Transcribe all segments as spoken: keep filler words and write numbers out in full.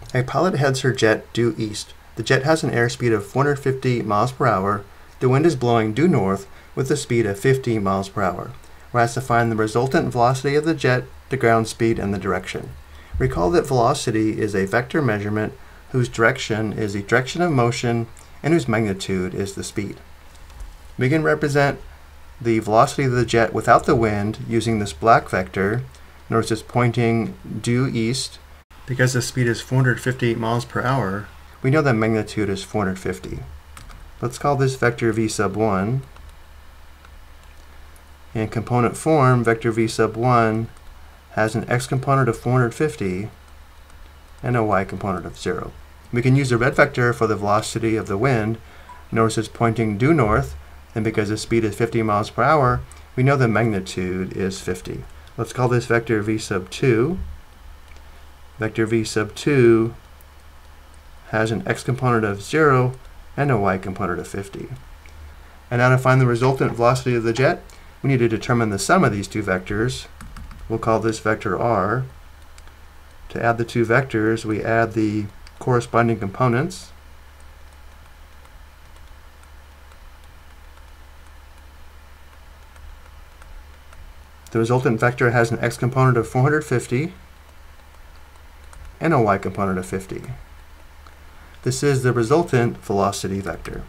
A pilot heads her jet due east. The jet has an airspeed of four hundred fifty miles per hour. The wind is blowing due north with a speed of fifty miles per hour. We're asked to find the resultant velocity of the jet, the ground speed, and the direction. Recall that velocity is a vector measurement whose direction is the direction of motion and whose magnitude is the speed. We can represent the velocity of the jet without the wind using this black vector. Notice it's pointing due east. Because the speed is four hundred fifty miles per hour, we know that magnitude is four hundred fifty. Let's call this vector v sub one. In component form, vector v sub one has an x component of four hundred fifty and a y component of zero. We can use the red vector for the velocity of the wind. Notice it's pointing due north, and because the speed is fifty miles per hour, we know the magnitude is fifty. Let's call this vector v sub two. Vector v sub two has an x component of zero and a y component of fifty. And now to find the resultant velocity of the jet, we need to determine the sum of these two vectors. We'll call this vector r. To add the two vectors, we add the corresponding components. The resultant vector has an x component of four hundred fifty and a y component of fifty. This is the resultant velocity vector.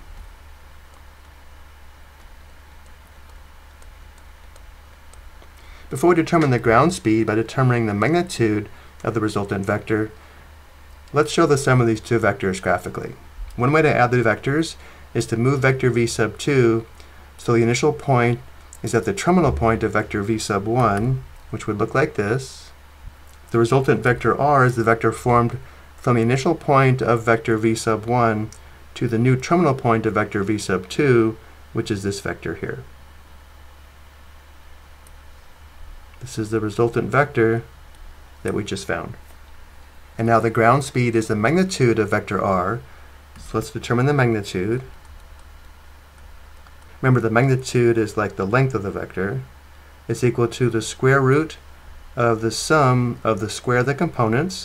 Before we determine the ground speed by determining the magnitude of the resultant vector, let's show the sum of these two vectors graphically. One way to add the vectors is to move vector v sub two so the initial point is at the terminal point of vector v sub one, which would look like this. The resultant vector r is the vector formed from the initial point of vector v sub one to the new terminal point of vector v sub two, which is this vector here. This is the resultant vector that we just found. And now the ground speed is the magnitude of vector r, so let's determine the magnitude. Remember, the magnitude is like the length of the vector. It's equal to the square root of the sum of the square of the components.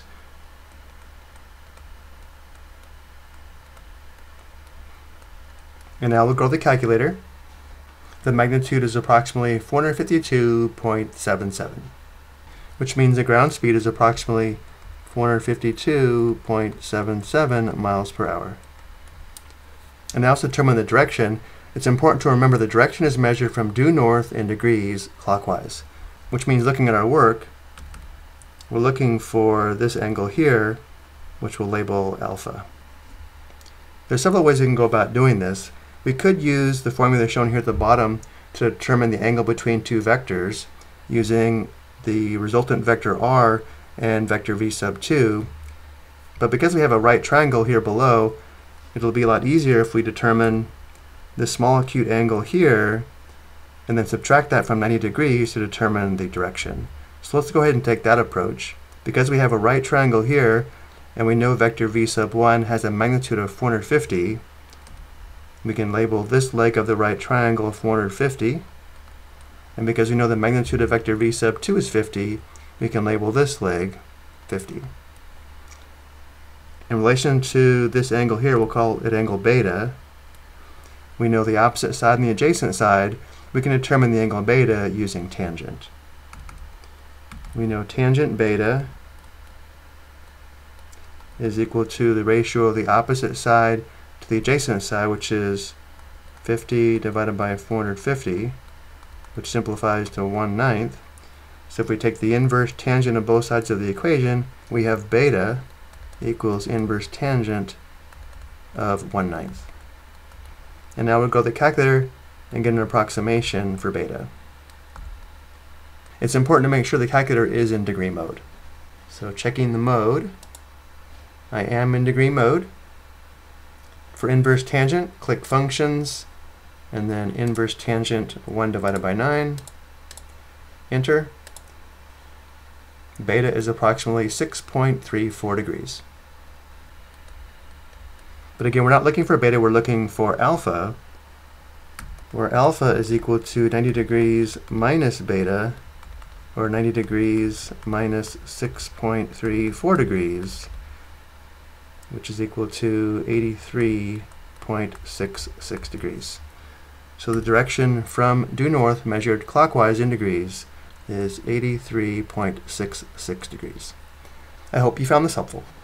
And now we'll go to the calculator. The magnitude is approximately four hundred fifty-two point seven seven, which means the ground speed is approximately four hundred fifty-two point seven seven miles per hour. And now to determine the direction, it's important to remember the direction is measured from due north in degrees clockwise, which means looking at our work, we're looking for this angle here, which we'll label alpha. There's several ways we can go about doing this. We could use the formula shown here at the bottom to determine the angle between two vectors using the resultant vector r and vector v sub two. But because we have a right triangle here below, it'll be a lot easier if we determine this small acute angle here and then subtract that from ninety degrees to determine the direction. So let's go ahead and take that approach. Because we have a right triangle here and we know vector v sub one has a magnitude of four hundred fifty, we can label this leg of the right triangle four hundred fifty. And because we know the magnitude of vector v sub two is fifty, we can label this leg fifty. In relation to this angle here, we'll call it angle beta. We know the opposite side and the adjacent side. We can determine the angle beta using tangent. We know tangent beta is equal to the ratio of the opposite side to the adjacent side, which is fifty divided by four hundred fifty, which simplifies to one ninth. So if we take the inverse tangent of both sides of the equation, we have beta equals inverse tangent of one ninth. And now we'll go to the calculator and get an approximation for beta. It's important to make sure the calculator is in degree mode. So checking the mode, I am in degree mode. For inverse tangent, click Functions, and then inverse tangent one divided by nine. Enter. Beta is approximately six point three four degrees. But again, we're not looking for beta, we're looking for alpha, where alpha is equal to ninety degrees minus beta, or ninety degrees minus six point three four degrees. which is equal to eighty-three point six six degrees. So the direction from due north measured clockwise in degrees is eighty-three point six six degrees. I hope you found this helpful.